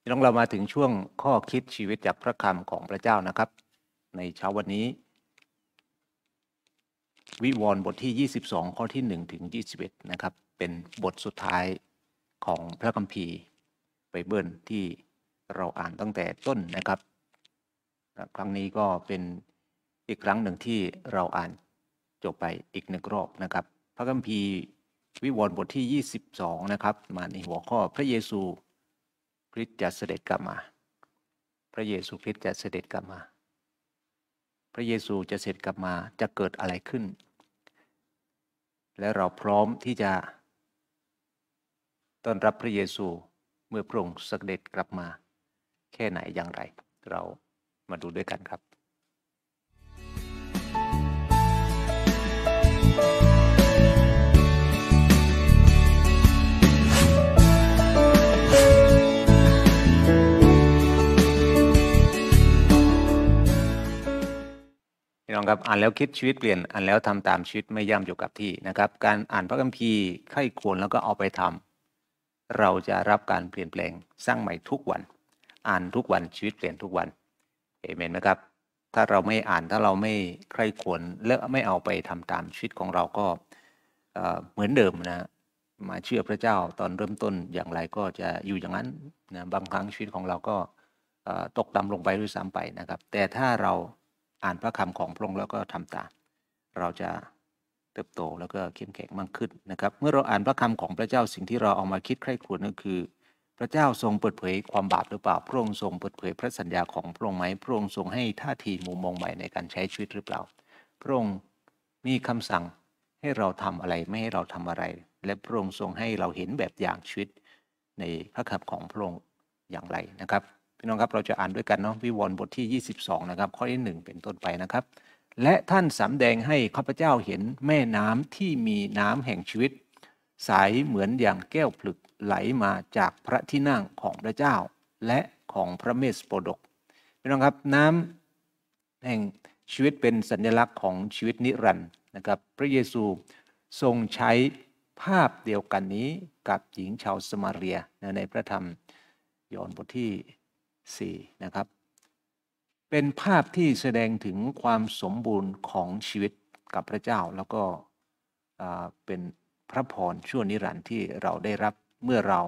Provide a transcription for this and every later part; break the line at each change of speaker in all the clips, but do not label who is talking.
พี่น้องเรามาถึงช่วงข้อคิดชีวิตจากพระคำของพระเจ้านะครับในเช้าวันนี้วิวรณ์บทที่22ข้อที่1ถึง21นะครับเป็นบทสุดท้ายของพระคัมภีร์ไบเบิลที่เราอ่านตั้งแต่ต้นนะครับครั้งนี้ก็เป็นอีกครั้งหนึ่งที่เราอ่านจบไปอีกหนึ่งรอบนะครับพระคัมภีร์วิวรณ์บทที่22นะครับมาในหัวข้อพระเยซูคริสต์จะเสด็จกลับมาพระเยซูคริสต์จะเสด็จกลับมาพระเยซูจะเสด็จกลับมาจะเกิดอะไรขึ้นและเราพร้อมที่จะต้อนรับพระเยซูเมื่อพระองค์เสด็จกลับมาแค่ไหนอย่างไรเรามาดูด้วยกันครับพี่น้องครับอ่านแล้วคิดชีวิตเปลี่ยนอ่านแล้วทำตามชีวิตไม่ย่ำอยู่กับที่นะครับการอ่านพระคัมภีร์ไข้ควรแล้วก็เอาไปทำเราจะรับการเปลี่ยนแปลงสร้างใหม่ทุกวันอ่านทุกวันชีวิตเปลี่ยนทุกวันเอเมนไหมครับถ้าเราไม่อ่านถ้าเราไม่ใคร่ควรและไม่เอาไปทำตามชีวิตของเราก็เหมือนเดิมนะมาเชื่อพระเจ้าตอนเริ่มต้นอย่างไรก็จะอยู่อย่างนั้นนะบางครั้งชีวิตของเราก็ตกต่ำลงไปด้วยซ้ำไปนะครับแต่ถ้าเราอ่านพระคำของพระองค์แล้วก็ทำตามเราจะเติบโตแล้วก็เข้มแข็งมากขึ้นนะครับเมื่อเราอ่านพระคำของพระเจ้าสิ่งที่เราเอามาคิดใคร่ครวญก็คือพระเจ้าทรงเปิดเผยความบาปหรือเปล่าพระองค์ทรงเปิดเผยพระสัญญาของพระองค์ไหมพระองค์ทรงให้ท่าทีมุมมองใหม่ในการใช้ชีวิตหรือเปล่าพระองค์มีคำสั่งให้เราทำอะไรไม่ให้เราทำอะไรและพระองค์ทรงให้เราเห็นแบบอย่างชีวิตในพระคำของพระองค์อย่างไรนะครับพี่น้องครับเราจะอ่านด้วยกันเนาะวิวรณ์บทที่22นะครับข้อที่1เป็นต้นไปนะครับและท่านสำแดงให้ข้าพเจ้าเห็นแม่น้ำที่มีน้ำแห่งชีวิตใสเหมือนอย่างแก้วผลึกไหลมาจากพระที่นั่งของพระเจ้าและของพระเมสโปดกพี่น้องครับน้ำแห่งชีวิตเป็นสัญลักษณ์ของชีวิตนิรันดร์นะครับพระเยซูทรงใช้ภาพเดียวกันนี้กับหญิงชาวสมาเรียในพระธรรมยอห์นบทที่4นะครับเป็นภาพที่แสดงถึงความสมบูรณ์ของชีวิตกับพระเจ้าแล้วก็เป็นพระพรชั่วนิรันดร์ที่เราได้รับเมื่อเรา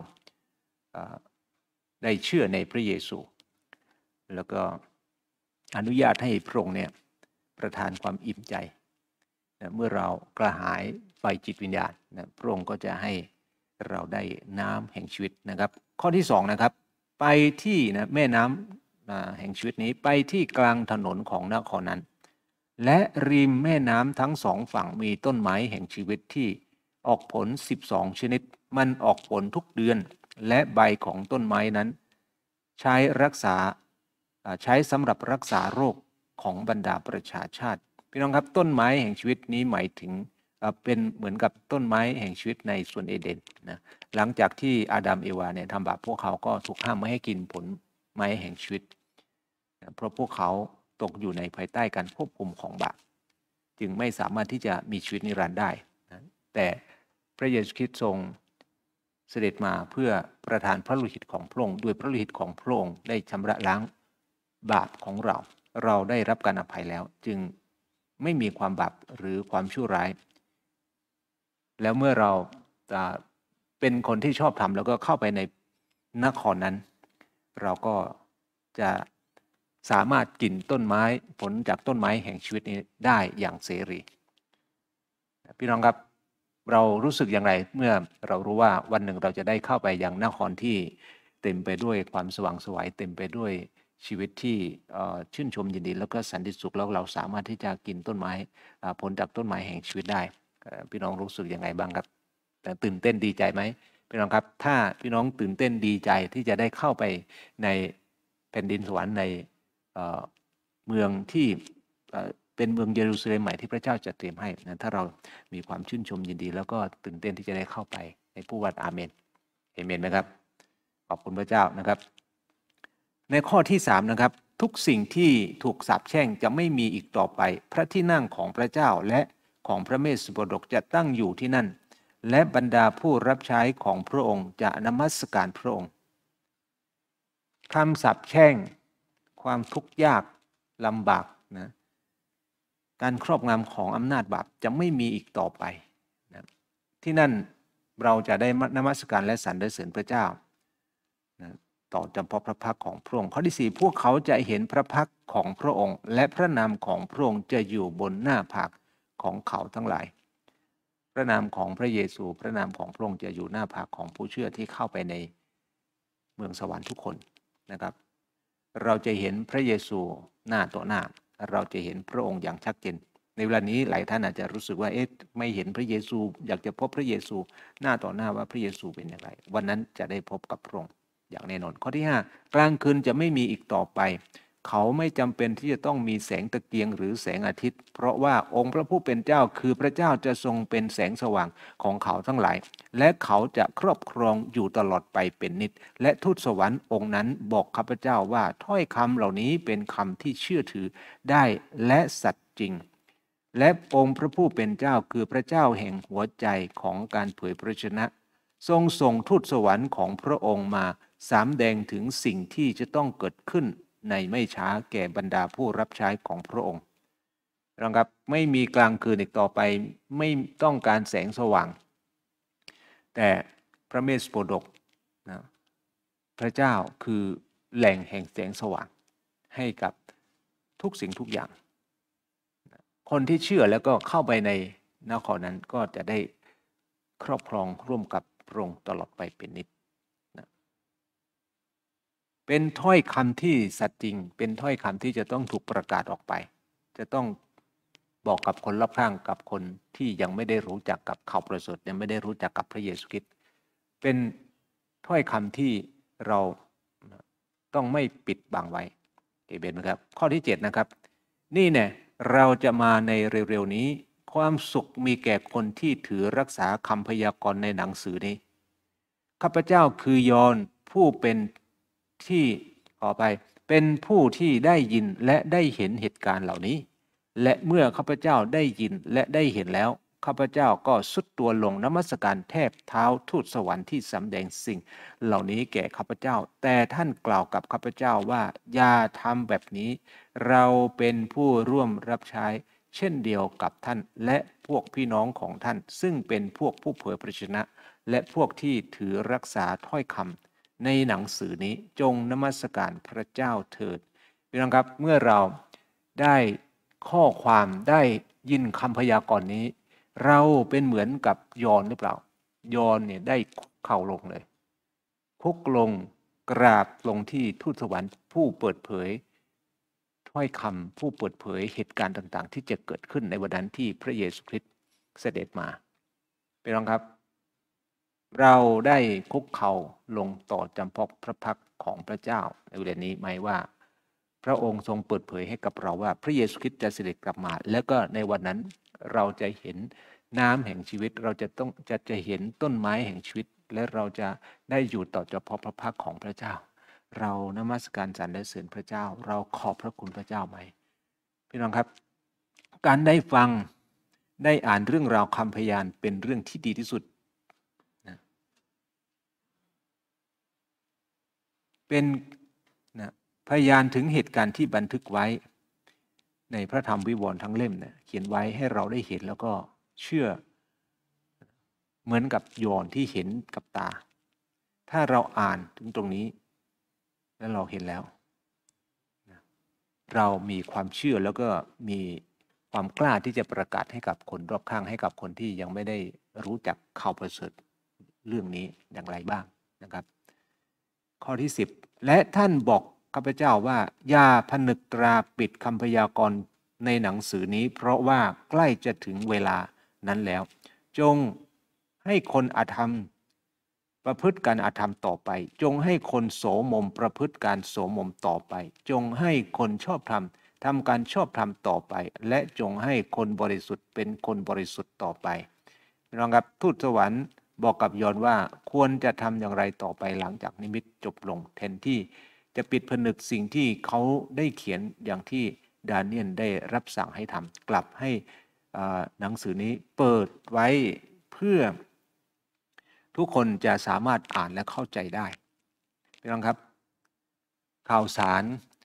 ได้เชื่อในพระเยซูแล้วก็อนุญาตให้พระองค์เนี่ยประทานความอิ่มใจเมื่อเรากระหายไฟจิตวิญญาณพระองค์ก็จะให้เราได้น้ำแห่งชีวิตนะครับข้อที่2นะครับไปที่แม่น้ำแห่งชีวิตนี้ไปที่กลางถนนของนครนั้นและริมแม่น้ำทั้งสองฝั่งมีต้นไม้แห่งชีวิตที่ออกผล12ชนิดมันออกผลทุกเดือนและใบของต้นไม้นั้นใช้สำหรับรักษาโรคของบรรดาประชาชาติพี่น้องครับต้นไม้แห่งชีวิตนี้หมายถึงเป็นเหมือนกับต้นไม้แห่งชีวิตในสวนเอเดนนะหลังจากที่อาดัมเอวาเนี่ยทำบาปพวกเขาก็ถูกห้ามไม่ให้กินผลไม้แห่งชีวิตเพราะพวกเขาตกอยู่ในภายใต้การควบคุมของบาปจึงไม่สามารถที่จะมีชีวิตนิรันดร์ได้นะแต่พระเยซูคริสต์ทรงเสด็จมาเพื่อประทานพระโลหิตของพระองค์ด้วยพระโลหิตของพระองค์ได้ชำระล้างบาปของเราได้รับการอภัยแล้วจึงไม่มีความบาปหรือความชั่วร้ายแล้วเมื่อเราจะเป็นคนที่ชอบธรรมแล้วก็เข้าไปในนครนั้นเราก็จะสามารถกินต้นไม้ผลจากต้นไม้แห่งชีวิตนี้ได้อย่างเสรีพี่น้องครับเรารู้สึกอย่างไรเมื่อเรารู้ว่าวันหนึ่งเราจะได้เข้าไปยังนครที่เต็มไปด้วยความสว่างไสวเต็มไปด้วยชีวิตที่ชื่นชมยินดีแล้วก็สันติสุขแล้วเราสามารถที่จะกินต้นไม้ผลจากต้นไม้แห่งชีวิตได้พี่น้องรู้สึกยังไงบ้างครับตื่นเต้นดีใจไหมพี่น้องครับถ้าพี่น้องตื่นเต้นดีใจที่จะได้เข้าไปในแผ่นดินสวรรค์ในเมืองที่เป็นเมืองเยรูซาเล็มใหม่ที่พระเจ้าจะเตรียมให้นะถ้าเรามีความชื่นชมยินดีแล้วก็ตื่นเต้นที่จะได้เข้าไปในผู้ว่าอาเมนเอเมนไหมครับขอบคุณพระเจ้านะครับในข้อที่3นะครับทุกสิ่งที่ถูกสาปแช่งจะไม่มีอีกต่อไปพระที่นั่งของพระเจ้าและของพระเมสสโปดกจะตั้งอยู่ที่นั่นและบรรดาผู้รับใช้ของพระองค์จะนมัสการพระองค์คำสาปแช่งความทุกข์ยากลำบากนะการครอบงำของอำนาจบาปจะไม่มีอีกต่อไปนะที่นั่นเราจะได้นมัสการและสรรเสริญพระเจ้านะต่อจำเพาะพระพักของพระองค์ข้อที่4พวกเขาจะเห็นพระพักของพระองค์และพระนามของพระองค์จะอยู่บนหน้าผากของเขาทั้งหลายพระนามของพระเยซูพระนามของพระองค์จะอยู่หน้าผากของผู้เชื่อที่เข้าไปในเมืองสวรรค์ทุกคนนะครับเราจะเห็นพระเยซูหน้าต่อหน้าเราจะเห็นพระองค์อย่างชัดเจนในเวลานี้หลายท่านอาจจะรู้สึกว่าไม่เห็นพระเยซูอยากจะพบพระเยซูหน้าต่อหน้าว่าพระเยซูเป็นอย่างไรวันนั้นจะได้พบกับพระองค์อย่างแน่นอนข้อที่5กลางคืนจะไม่มีอีกต่อไปเขาไม่จำเป็นที่จะต้องมีแสงตะเกียงหรือแสงอาทิตย์เพราะว่าองค์พระผู้เป็นเจ้าคือพระเจ้าจะทรงเป็นแสงสว่างของเขาทั้งหลายและเขาจะครอบครองอยู่ตลอดไปเป็นนิจและทูตสวรรค์องค์นั้นบอกข้าพเจ้าว่าถ้อยคำเหล่านี้เป็นคำที่เชื่อถือได้และสัตย์จริงและองค์พระผู้เป็นเจ้าคือพระเจ้าแห่งหัวใจของการเผยพระชนะทรงส่งทูตสวรรค์ของพระองค์มาสำแดงถึงสิ่งที่จะต้องเกิดขึ้นในไม่ช้าแก่บรรดาผู้รับใช้ของพระองค์นะครับไม่มีกลางคืนอีกต่อไปไม่ต้องการแสงสว่างแต่พระเมสโปรดกนะพระเจ้าคือแหล่งแห่งแสงสว่างให้กับทุกสิ่งทุกอย่างคนที่เชื่อแล้วก็เข้าไปในนครนั้นก็จะได้ครอบครองร่วมกับพระองค์ตลอดไปเป็นนิจนะเป็นถ้อยคำที่สัตย์จริงเป็นถ้อยคำที่จะต้องถูกประกาศออกไปจะต้องบอกกับคนรอบข้างกับคนที่ยังไม่ได้รู้จักกับข่าวประเสริฐยังไม่ได้รู้จักกับพระเยซูคริสต์เป็นถ้อยคำที่เราต้องไม่ปิดบังไว้เอเมนไหมครับข้อที่7นะครับนี่เนี่ยเราจะมาในเร็วๆนี้ความสุขมีแก่คนที่ถือรักษาคำพยากรณ์ในหนังสือนี้ข้าพเจ้าคือยอห์นผู้เป็นที่ต่อไปเป็นผู้ที่ได้ยินและได้เห็นเหตุการณ์เหล่านี้และเมื่อข้าพเจ้าได้ยินและได้เห็นแล้วข้าพเจ้าก็สุดตัวลงนมัสการแทบเท้าทูตสวรรค์ที่สำแดงสิ่งเหล่านี้แก่ข้าพเจ้าแต่ท่านกล่าวกับข้าพเจ้าว่าอย่าทำแบบนี้เราเป็นผู้ร่วมรับใช้เช่นเดียวกับท่านและพวกพี่น้องของท่านซึ่งเป็นพวกผู้เผยพระชนะและพวกที่ถือรักษาถ้อยคำในหนังสือนี้จงนมัสการพระเจ้าเถิดพี่น้องครับเมื่อเราได้ข้อความได้ยินคำพยากรณ์นี้เราเป็นเหมือนกับยอห์นหรือเปล่ายอห์นเนี่ยได้คุกเข่าลงเลยคุกลงกราบลงที่ทูตสวรรค์ผู้เปิดเผยถ้อยคำผู้เปิดเผยเหตุการณ์ต่างๆที่จะเกิดขึ้นในวันนั้นที่พระเยซูคริสต์เสด็จมาพี่น้องครับเราได้คุกเข่าลงต่อจำเพาะพระพักของพระเจ้าในเวลานี้หมายว่าพระองค์ทรงเปิดเผยให้กับเราว่าพระเยซูคริสต์จะเสด็จกลับมาแล้วก็ในวันนั้นเราจะเห็นน้ำแห่งชีวิตเราจะเห็นต้นไม้แห่งชีวิตและเราจะได้อยู่ต่อเฉพาะพระพักของพระเจ้าเรานมัสการสรรเสริญพระเจ้าเราขอบพระคุณพระเจ้าไหมพี่น้องครับการได้ฟังได้อ่านเรื่องราวคำพยานเป็นเรื่องที่ดีที่สุดนะเป็นนะพยานถึงเหตุการณ์ที่บันทึกไว้ในพระธรรมวิวรณ์ทั้งเล่มเนี่ยเขียนไว้ให้เราได้เห็นแล้วก็เชื่อเหมือนกับยอห์นที่เห็นกับตาถ้าเราอ่านถึงตรงนี้แล้วเราเห็นแล้วเรามีความเชื่อแล้วก็มีความกล้าที่จะประกาศให้กับคนรอบข้างให้กับคนที่ยังไม่ได้รู้จักข่าวประเสริฐเรื่องนี้อย่างไรบ้างนะครับข้อที่10และท่านบอกข้าพเจ้าว่าอย่าผนึกตราปิดคำพยากรณ์ในหนังสือนี้เพราะว่าใกล้จะถึงเวลานั้นแล้วจงให้คนอธรรมประพฤติการอธรรมต่อไปจงให้คนโสมมประพฤติการโสมมต่อไปจงให้คนชอบธรรมทำการชอบธรรมต่อไปและจงให้คนบริสุทธิ์เป็นคนบริสุทธิ์ต่อไปพี่น้องครับทูตสวรรค์บอกกับยอห์นว่าควรจะทำอย่างไรต่อไปหลังจากนิมิตจบลงแทนที่จะปิดผนึกสิ่งที่เขาได้เขียนอย่างที่ดาเนียลได้รับสั่งให้ทำกลับให้หนังสือนี้เปิดไว้เพื่อทุกคนจะสามารถอ่านและเข้าใจได้พี่น้องครับข่าวสาร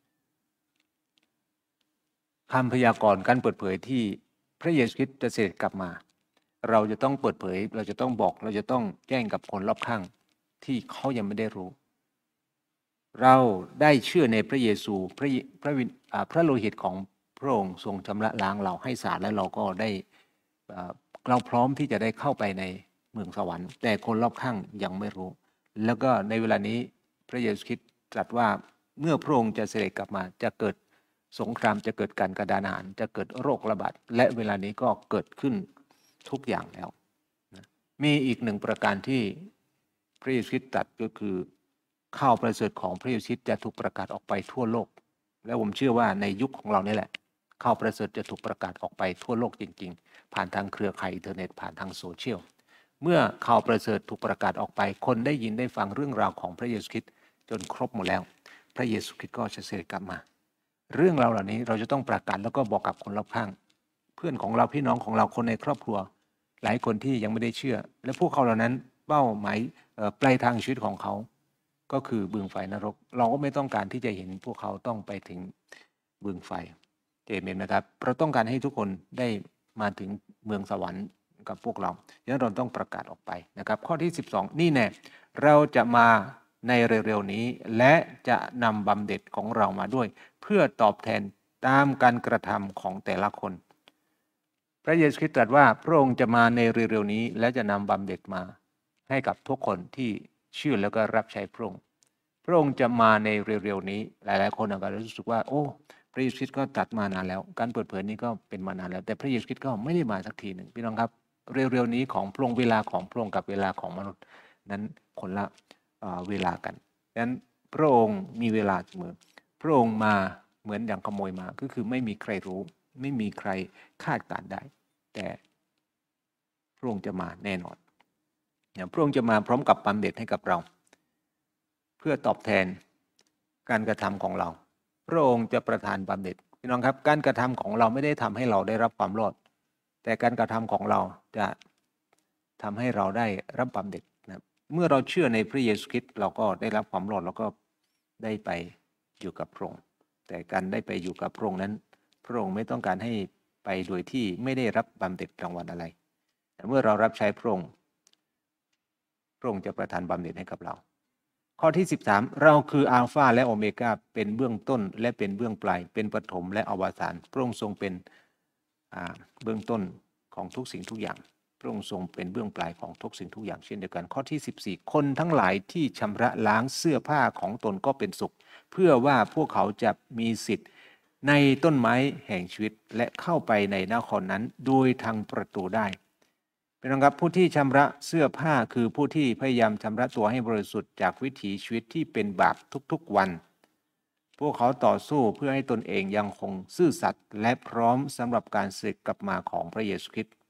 คำพยากรณ์การเปิดเผยที่พระเยซูคริสต์จะเสด็จกลับมาเราจะต้องเปิดเผยเราจะต้องบอกเราจะต้องแจ้งกับคนรอบข้างที่เขายังไม่ได้รู้เราได้เชื่อในพระเยซูพระโลหิตของพระองค์ทรงชำระล้างเราให้สะอาดและเราก็ได้เราพร้อมที่จะได้เข้าไปในเมืองสวรรค์แต่คนรอบข้างยังไม่รู้แล้วก็ในเวลานี้พระเยซูคริสต์ตรัสว่าเมื่อพระองค์จะเสด็จกลับมาจะเกิดสงครามจะเกิดการกระดานอาหารจะเกิดโรคระบาดและเวลานี้ก็เกิดขึ้นทุกอย่างแล้วมีอีกหนึ่งประการที่พระเยซูคริสต์ตรัสก็คือข่าวประเสริฐของพระเยซูคริสต์จะถูกประกาศออกไปทั่วโลกและผมเชื่อว่าในยุคของเรานี่แหละข่าวประเสริฐจะถูกประกาศออกไปทั่วโลกจริงๆผ่านทางเครือข่ายอินเทอร์เน็ตผ่านทางโซเชียลเมื่อข่าวประเสริฐถูกประกาศออกไปคนได้ยินได้ฟังเรื่องราวของพระเยซูคริสต์จนครบหมดแล้วพระเยซูคริสต์ก็จะเสด็จกลับมาเรื่องราวเหล่านี้เราจะต้องประกาศแล้วก็บอกกับคนรอบข้างเพื่อนของเราพี่น้องของเราคนในครอบครัวหลายคนที่ยังไม่ได้เชื่อและพวกเขาเหล่านั้นเป้าหมายปลายทางชีวิตของเขาก็คือบึงไฟนรกเราก็ไม่ต้องการที่จะเห็นพวกเขาต้องไปถึงบึงไฟเอเมนนะครับเราต้องการให้ทุกคนได้มาถึงเมืองสวรรค์กับพวกเราดังนั้นเราต้องประกาศออกไปนะครับข้อที่12นี่แน่เราจะมาในเร็วๆนี้และจะนำบำเหน็จของเรามาด้วยเพื่อตอบแทนตามการกระทำของแต่ละคนพระเยซูคริสต์ตรัสว่าพระองค์จะมาในเร็วๆนี้และจะนำบำเหน็จมาให้กับทุกคนที่เชื่อแล้วก็รับใช้พระองค์พระองค์จะมาในเร็วๆนี้หลายๆคนอาจจะรู้สึกว่าโอ้พระเยซูคริสต์ก็ตรัสมานานแล้วการเปิดเผยนี้ก็เป็นมานานแล้วแต่พระเยซูคริสต์ก็ไม่ได้มาสักทีหนึ่งพี่น้องครับเร็วๆนี้ของพระองค์เวลาของพระองค์กับเวลาของมนุษย์นั้นคนละเวลากันดังนั้นพระองค์มีเวลาเสมอพระองค์มาเหมือนอย่างขโมยมาก็คือไม่มีใครรู้ไม่มีใครคาดการณ์ได้แต่พระองค์จะมาแน่นอนพระองค์จะมาพร้อมกับบำเหน็จให้กับเราเพื่อตอบแทนการกระทำของเราพระองค์จะประทานบำเหน็จพี่น้องครับการกระทำของเราไม่ได้ทำให้เราได้รับความรอดแต่การกระทำของเราจะทำให้เราได้รับบำเหน็จนะเมื่อเราเชื่อในพระเยซูคริสต์เราก็ได้รับความรอดเราก็ได้ไปอยู่กับพระองค์แต่การได้ไปอยู่กับพระองค์นั้นพระองค์ไม่ต้องการให้ไปโดยที่ไม่ได้รับบำเหน็จรางวัลอะไรแต่เมื่อเรารับใช้พระองค์พระองค์จะประทานบำเหน็จให้กับเราข้อที่13เราคืออัลฟาและโอเมก้าเป็นเบื้องต้นและเป็นเบื้องปลายเป็นปฐมและอวสานพระองค์ทรงเป็นเบื้องต้นของทุกสิ่งทุกอย่างพระองค์ทรงเป็นเบื้องปลายของทุกสิ่งทุกอย่างเช่นเดียวกันข้อที่14คนทั้งหลายที่ชำระล้างเสื้อผ้าของตนก็เป็นสุขเพื่อว่าพวกเขาจะมีสิทธิ์ในต้นไม้แห่งชีวิตและเข้าไปในนครนั้นโดยทางประตูได้เป็นไงครับผู้ที่ชำระเสื้อผ้าคือผู้ที่พยายามชำระตัวให้บริสุทธิ์จากวิถีชีวิตที่เป็นบาปทุกๆวันพวกเขาต่อสู้เพื่อให้ตนเองยังคงซื่อสัตย์และพร้อมสำหรับการเสด็จกลับมาของพระเยซูคริสต์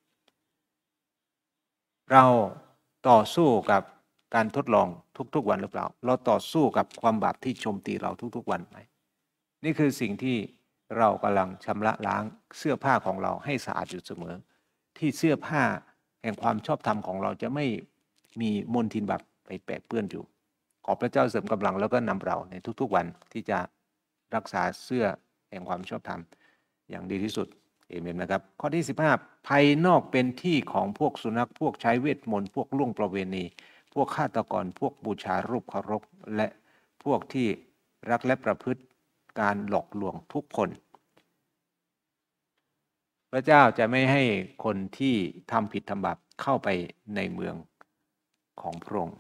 เราต่อสู้กับการทดลองทุกๆวันหรือเปล่าเราต่อสู้กับความบาปที่โจมตีเราทุกๆวันไหมนี่คือสิ่งที่เรากำลังชำระล้างเสื้อผ้าของเราให้สะอาดอยู่เสมอที่เสื้อผ้าแห่งความชอบธรรมของเราจะไม่มีมลทินบาปไปแปะเปื้อนอยู่ขอพระเจ้าเสริมกำลังแล้วก็นำเราในทุกๆวันที่จะรักษาเสื้อแห่งความชอบธรรมอย่างดีที่สุดเอเมนนะครับข้อที่15ภายนอกเป็นที่ของพวกสุนัขพวกใช้เวทมนต์พวกล่วงประเวณีพวกฆาตกรพวกบูชารูปเคารพและพวกที่รักและประพฤติการหลอกลวงทุกคนพระเจ้าจะไม่ให้คนที่ทำผิดทำบาปเข้าไปในเมืองของพระองค์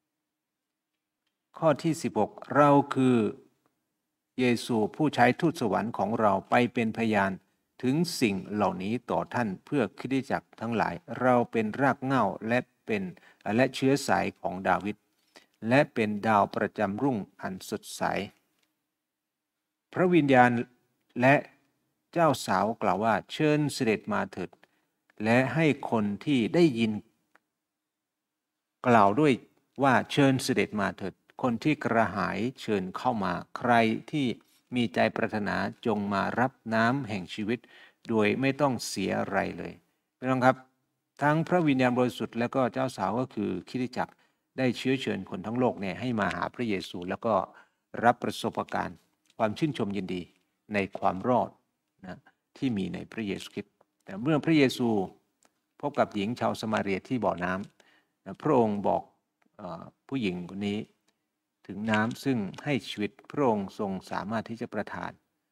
ข้อที่16เราคือเยซูผู้ใช้ทูตสวรรค์ของเราไปเป็นพยานถึงสิ่งเหล่านี้ต่อท่านเพื่อคริสตจักรทั้งหลายเราเป็นรากเหง้าและเชื้อสายของดาวิดและเป็นดาวประจำรุ่งอันสดใสพระวิญญาณและเจ้าสาวกล่าวว่าเชิญเสด็จมาเถิดและให้คนที่ได้ยินกล่าวด้วยว่าเชิญเสด็จมาเถิดคนที่กระหายเชิญเข้ามาใครที่มีใจปรารถนาจงมารับน้ำแห่งชีวิตโดยไม่ต้องเสียอะไรเลยพี่น้องครับทั้งพระวิญญาณบริสุทธิ์และก็เจ้าสาวก็คือคริสตจักรได้เชื้อเชิญคนทั้งโลกเนี่ยให้มาหาพระเยซูแล้วก็รับประสบการณ์ความชื่นชมยินดีในความรอดนะที่มีในพระเยซูคริสต์แต่เมื่อพระเยซูพบกับหญิงชาวสมาเรียที่บ่อน้ำนะพระองค์บอกผู้หญิงคนนี้ถึงน้ำซึ่งให้ชีวิตพระองค์ทรงสามารถที่จะประทาน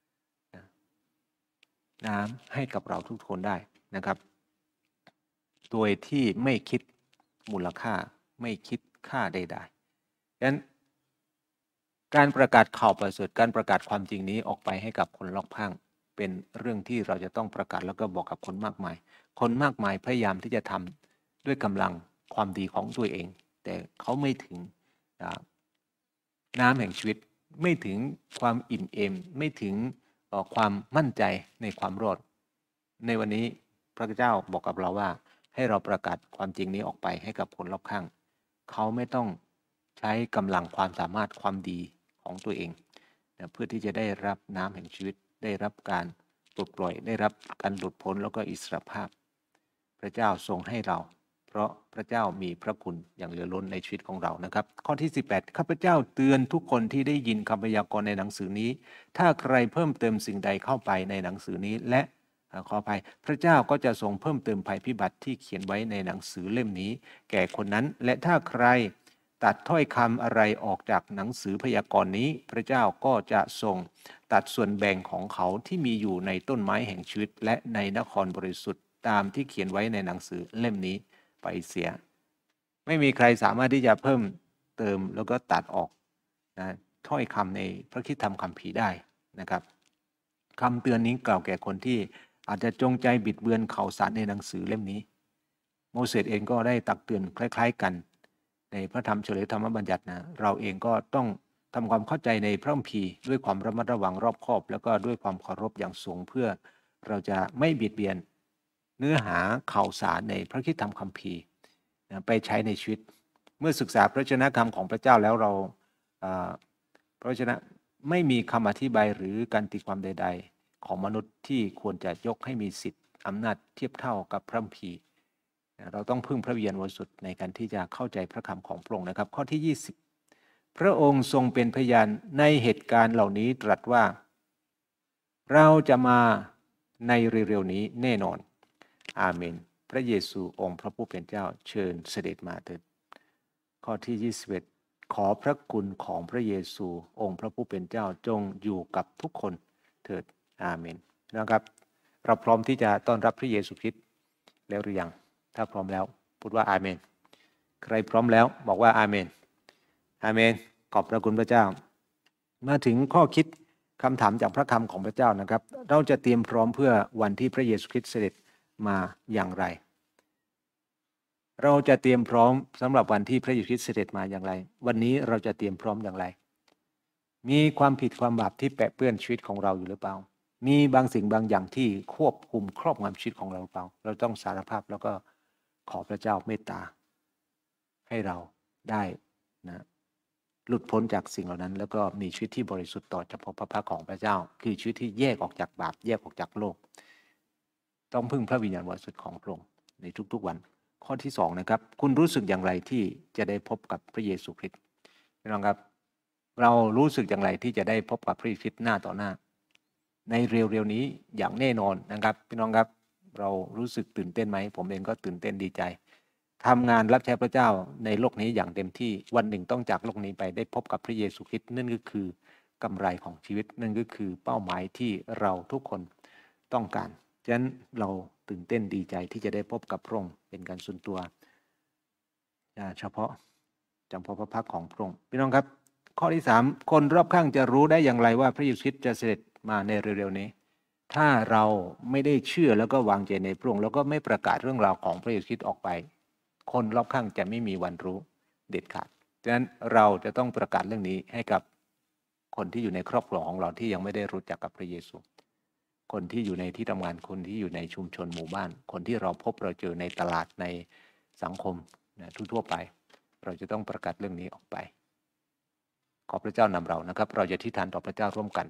น้ำให้กับเราทุกคนได้นะครับโดยที่ไม่คิดมูลค่าไม่คิดค่าใดๆดังนั้นการประกาศข่าวประเสริฐการประกาศความจริงนี้ออกไปให้กับคนรอบข้างเป็นเรื่องที่เราจะต้องประกาศแล้วก็บอกกับคนมากมายคนมากมายพยายามที่จะทำด้วยกำลังความดีของตัวเองแต่เขาไม่ถึงน้ำแห่งชีวิตไม่ถึงความอิ่มเอมไม่ถึงความมั่นใจในความรอดในวันนี้พระเจ้าบอกกับเราว่าให้เราประกาศความจริงนี้ออกไปให้กับคนรอบข้างเขาไม่ต้องใช้กำลังความสามารถความดีของตัวเองเพื่อที่จะได้รับน้ำแห่งชีวิตได้รับการปลดปล่อยได้รับการหลุดพ้นแล้วก็อิสรภาพพระเจ้าทรงให้เราเพราะพระเจ้ามีพระคุณอย่างเหลือล้นในชีวิตของเรานะครับข้อที่18ข้าพเจ้าเตือนทุกคนที่ได้ยินคำพยากรณ์ในหนังสือนี้ถ้าใครเพิ่มเติมสิ่งใดเข้าไปในหนังสือนี้และขออภัยพระเจ้าก็จะทรงเพิ่มเติมภัยพิบัติที่เขียนไว้ในหนังสือเล่มนี้แก่คนนั้นและถ้าใครตัดถ้อยคำอะไรออกจากหนังสือพยากรณ์นี้พระเจ้าก็จะทรงตัดส่วนแบ่งของเขาที่มีอยู่ในต้นไม้แห่งชีวิตและในนครบริสุทธิ์ตามที่เขียนไว้ในหนังสือเล่มนี้ไปเสียไม่มีใครสามารถที่จะเพิ่มเติมแล้วก็ตัดออกนะถ้อยคำในพระคริสตธรรมคัมภีร์ได้นะครับคำเตือนนี้กล่าวแก่คนที่อาจจะจงใจบิดเบือนข่าวสารในหนังสือเล่มนี้โมเสสเองก็ได้ตักเตือนคล้ายๆกันในพระธรรมเฉลยธรรมบัญญัตินะเราเองก็ต้องทำความเข้าใจในพระคัมภีร์ด้วยความระมัดระวังรอบคอบแล้วก็ด้วยความเคารพอย่างสูงเพื่อเราจะไม่บิดเบียนเนื้อหาข่าวสารในพระคริสตธรรมคัมภีร์ไปใช้ในชีวิตเมื่อศึกษาพระวจนะคำของพระเจ้าแล้วเราพระวจนะไม่มีคำอธิบายหรือการตีความใดๆของมนุษย์ที่ควรจะยกให้มีสิทธิ์อำนาจเทียบเท่ากับพระคัมภีร์เราต้องพึ่งพระวิญญาณบริสุทธิ์ในการที่จะเข้าใจพระคำของพระองค์นะครับข้อที่20พระองค์ทรงเป็นพยานในเหตุการณ์เหล่านี้ตรัสว่าเราจะมาในเร็วๆนี้แน่นอนอาเมนพระเยซูองค์พระผู้เป็นเจ้าเชิญเสด็จมาเถิดข้อที่21ขอพระคุณของพระเยซูองค์พระผู้เป็นเจ้าจงอยู่กับทุกคนเถิดอาเมนนะครับเราพร้อมที่จะต้อนรับพระเยซูคริสต์แล้วหรือยังถ้าพร้อมแล้วพูดว่าอาเมนใครพร้อมแล้วบอกว่าอาเมนอาเมนขอบพระคุณพระเจ้ามาถึงข้อคิดคำถามจากพระคำของพระเจ้านะครับเราจะเตรียมพร้อมเพื่อวันที่พระเยซูคริสต์เสด็จมาอย่างไรเราจะเตรียมพร้อมสำหรับวันที่พระเยซูคริสต์เสด็จมาอย่างไรวันนี้เราจะเตรียมพร้อมอย่างไรมีความผิดความบาปที่แปะเปื้อนชีวิตของเราอยู่หรือเปล่ามีบางสิ่งบางอย่างที่ควบคุมครอบงำชีวิตของเราหรือเปล่าเราต้องสารภาพแล้วก็ขอพระเจ้าเมตตาให้เราได้นะหลุดพ้นจากสิ่งเหล่านั้นแล้วก็มีชีวิตที่บริสุทธิ์ต่อเฉพาะพระพักของพระเจ้าคือชีวิตที่แยกออกจากบาปแยกออกจากโลกต้องพึ่งพระวิญญาณบริสุทธิ์ของพระองค์ในทุกๆวันข้อที่2นะครับคุณรู้สึกอย่างไรที่จะได้พบกับพระเยซูคริสต์พี่น้องครับเรารู้สึกอย่างไรที่จะได้พบกับพระเยซูคริสต์หน้าต่อหน้าในเร็วๆนี้อย่างแน่นอนนะครับพี่น้องครับเรารู้สึกตื่นเต้นไหมผมเองก็ตื่นเต้นดีใจทำงานรับใช้พระเจ้าในโลกนี้อย่างเต็มที่วันหนึ่งต้องจากโลกนี้ไปได้พบกับพระเยซูคริสต์นั่นก็คือกำไรของชีวิตนั่นก็คือเป้าหมายที่เราทุกคนต้องการฉะนั้นเราตื่นเต้นดีใจที่จะได้พบกับพระองค์เป็นการส่วนตัวเฉพาะพระพักของพระองค์พี่น้องครับข้อที่3คนรอบข้างจะรู้ได้อย่างไรว่าพระเยซูคริสต์จะเสด็จมาในเร็วๆนี้ถ้าเราไม่ได้เชื่อแล้วก็วางใจในพระองค์แล้วก็ไม่ประกาศเรื่องราวของพระเยซูคริสต์ออกไปคนรอบข้างจะไม่มีวันรู้เด็ดขาดฉะนั้นเราจะต้องประกาศเรื่องนี้ให้กับคนที่อยู่ในครอบครัวของเราที่ยังไม่ได้รู้จักกับพระเยซูคนที่อยู่ในที่ทำงานคนที่อยู่ในชุมชนหมู่บ้านคนที่เราพบเราเจอในตลาดในสังคมทั่วไปเราจะต้องประกาศเรื่องนี้ออกไปขอพระเจ้านำเรานะครับเราจะอธิษฐานต่อพระเจ้าร่วมกัน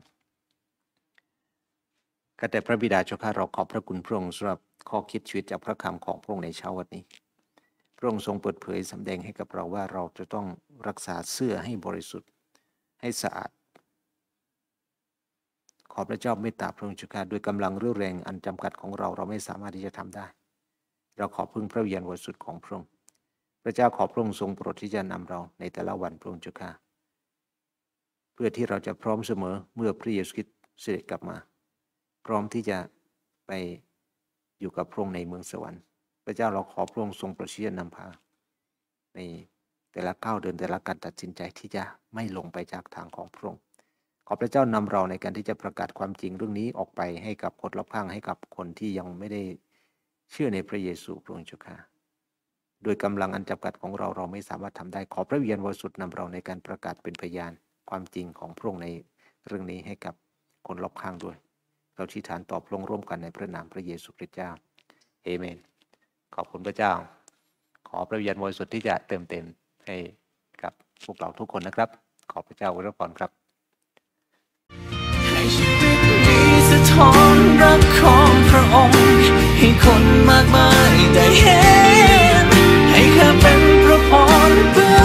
ข้าแต่พระบิดาเจ้าข้าเราขอบพระคุณพระองค์สำหรับข้อคิดชีวิตจากพระคำของพระองค์ในเช้าวันนี้พระองค์ทรงเปิดเผยสำแดงให้กับเราว่าเราจะต้องรักษาเสื้อให้บริสุทธิ์ให้สะอาดขอพระเจ้าเมตตาพระองค์เจ้าข้าด้วยกำลังเรี่ยวแรงอันจำกัดของเราไม่สามารถที่จะทำได้เราขอพึ่งพระวิญญาณบริสุทธิ์ของพระองค์พระเจ้าขอพระองค์ทรงโปรดที่จะนำเราในแต่ละวันพระองค์เจ้าข้าเพื่อที่เราจะพร้อมเสมอเมื่อพระเยซูคริสต์เสด็จกลับมาพร้อมที่จะไปอยู่กับพระองค์ในเมืองสวรรค์พระเจ้าเราขอพระองค์ทรงโปรดที่จะนำพาในแต่ละก้าวเดินแต่ละการตัดสินใจที่จะไม่ลงไปจากทางของพระองค์ขอพระเจ้านำเราในการที่จะประกาศความจริงเรื่องนี้ออกไปให้กับคนรอบข้างให้กับคนที่ยังไม่ได้เชื่อในพระเยซูพระองค์เจ้าข้าโดยกำลังอันจำกัดของเราไม่สามารถทำได้ขอพระวิญญาณบริสุทธิ์นำเราในการประกาศเป็นพยานความจริงของพระองค์ในเรื่องนี้ให้กับคนรอบข้างด้วยเราอธิษฐานต่อพระองค์ร่วมกันในพระนามพระเยซูคริสต์เจ้าเอเมนขอบคุณพระเจ้าขอพระวิญญาณบริสุทธิ์ที่จะเติมเต็มให้กับพวกเราทุกคนนะครับขอพระเจ้าอวยพรครับ
ให้ชีวิตนี้สะท้อนรักของพระองค์ให้คนมากมายได้เห็นให้ข้าเป็นพระพรเพื่อ